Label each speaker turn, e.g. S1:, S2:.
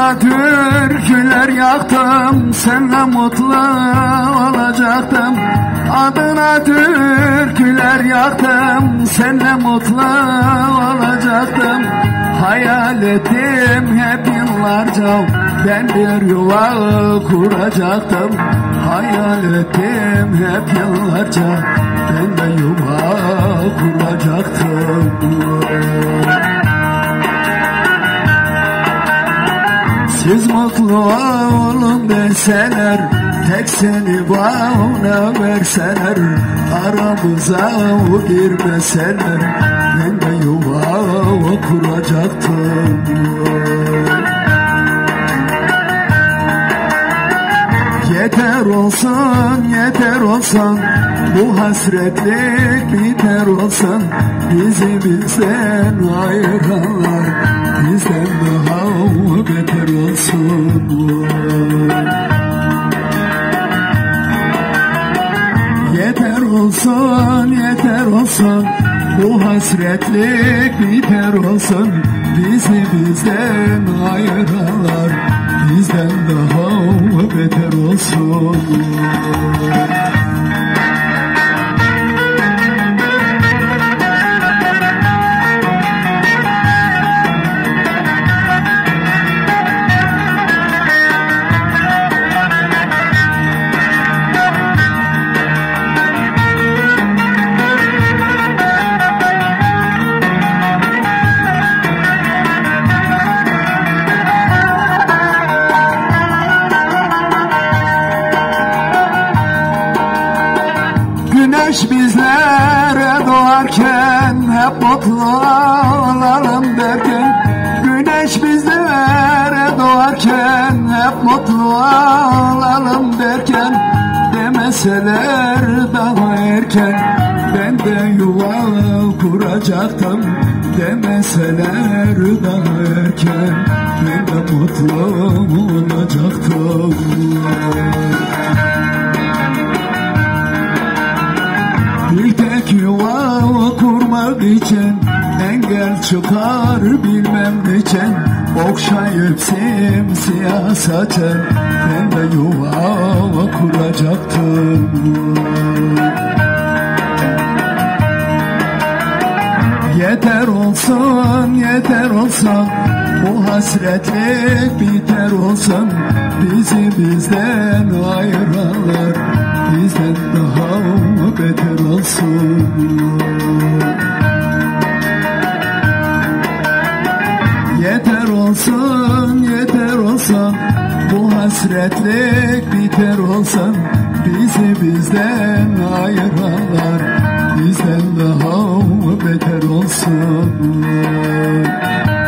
S1: Adına türküler yaktım, seninle mutlu olacaktım. Adına türküler yaktım, seninle mutlu olacaktım. Hayal ettim hep yıllarca, ben bir yuva kuracaktım. Hayal ettim hep yıllarca, ben de yuva kuracaktım. Siz mutlu olun deseler, tek seni bana verseler, aramıza girmeseler, ben de yuva kuracaktım. Yeter olsun, yeter olsun, bu hasretlik biter olsun. Bizi bizden ayıranlar, bizden daha beter olsun. Yeter olsun, yeter olsun, bu hasretlik biter olsun. Bizi bizden ayıranlar, bizden daha beter olsun. Güneş bizlere doğarken hep mutlu olalım derken, güneş bizlere doğarken hep mutlu olalım derken, demeseler daha erken, ben de yuva kuracaktım. Demeseler daha erken, ben de mutlu olacaktım. Bir tek yuva kurmak için engel çıkar bilmem niçin, okşayıp simsiyah saçın, ben de yuva kuracaktım. Yeter olsun, yeter olsun, bu hasretlik biter olsun. Bizi bizden ayıranlar, bizden daha beter olsun. Yeter olsun, yeter olsun, bu hasretlik biter olsun. Bizi bizden ayıranlar, bizden daha beter olsun.